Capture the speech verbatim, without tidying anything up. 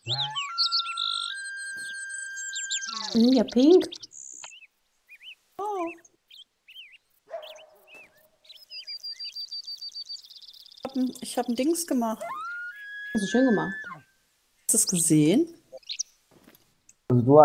Hm, ja, pink. Oh, ich habe ein, ich hab ein Dings gemacht. Hast du schön gemacht. Hast du es gesehen? Also du